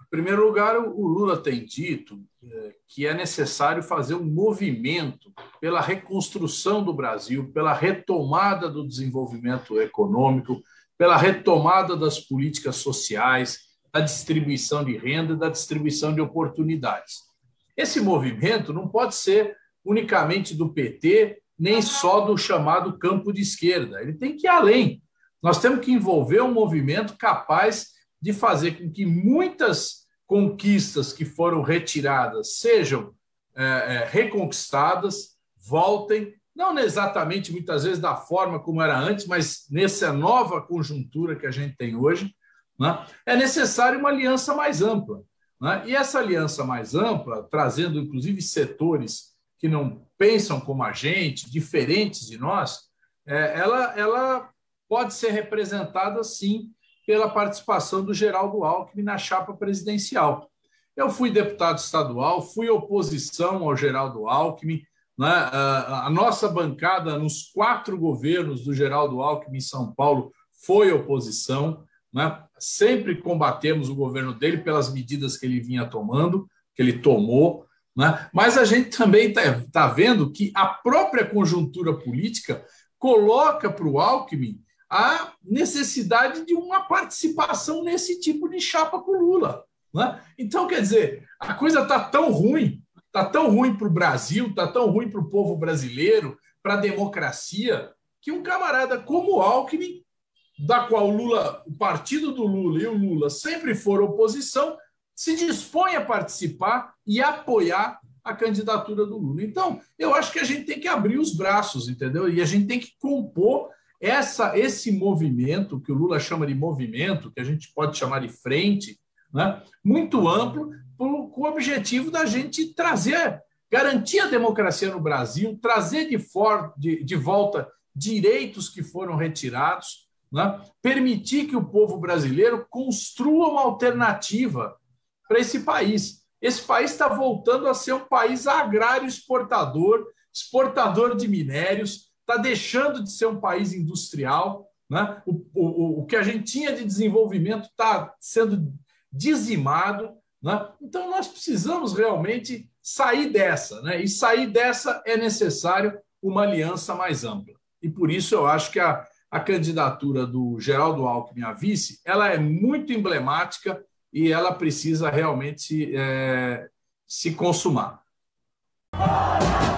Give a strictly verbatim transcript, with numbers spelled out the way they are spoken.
Em primeiro lugar, o Lula tem dito que é necessário fazer um movimento pela reconstrução do Brasil, pela retomada do desenvolvimento econômico, pela retomada das políticas sociais, da distribuição de renda e da distribuição de oportunidades. Esse movimento não pode ser unicamente do P T, nem só do chamado campo de esquerda. Ele tem que ir além. Nós temos que envolver um movimento capaz de fazer com que muitas conquistas que foram retiradas sejam é, é, reconquistadas, voltem, não exatamente muitas vezes da forma como era antes, mas nessa nova conjuntura que a gente tem hoje, né, é necessário uma aliança mais ampla. Né? E essa aliança mais ampla, trazendo inclusive setores que não pensam como a gente, diferentes de nós, é, ela, ela pode ser representada, sim, pela participação do Geraldo Alckmin na chapa presidencial. Eu fui deputado estadual, fui oposição ao Geraldo Alckmin, né? A nossa bancada nos quatro governos do Geraldo Alckmin em São Paulo foi oposição, né? Sempre combatemos o governo dele pelas medidas que ele vinha tomando, que ele tomou, né? Mas a gente também está tá vendo que a própria conjuntura política coloca para o Alckmin a necessidade de uma participação nesse tipo de chapa com o Lula. Né? Então, quer dizer, a coisa está tão ruim, está tão ruim para o Brasil, está tão ruim para o povo brasileiro, para a democracia, que um camarada como o Alckmin, da qual o Lula, o partido do Lula e o Lula sempre foram oposição, se dispõe a participar e apoiar a candidatura do Lula. Então, eu acho que a gente tem que abrir os braços, entendeu? E a gente tem que compor Essa, esse movimento, que o Lula chama de movimento, que a gente pode chamar de frente, né, muito amplo, por, com o objetivo da gente trazer, garantir a democracia no Brasil, trazer de, for, de, de volta direitos que foram retirados, né, permitir que o povo brasileiro construa uma alternativa para esse país. Esse país está voltando a ser um país agrário exportador, exportador de minérios, está deixando de ser um país industrial, né? o, o, o que a gente tinha de desenvolvimento está sendo dizimado. Né? Então, nós precisamos realmente sair dessa. Né? E sair dessa é necessário uma aliança mais ampla. E por isso eu acho que a, a candidatura do Geraldo Alckmin a vice ela é muito emblemática e ela precisa realmente é, se consumar.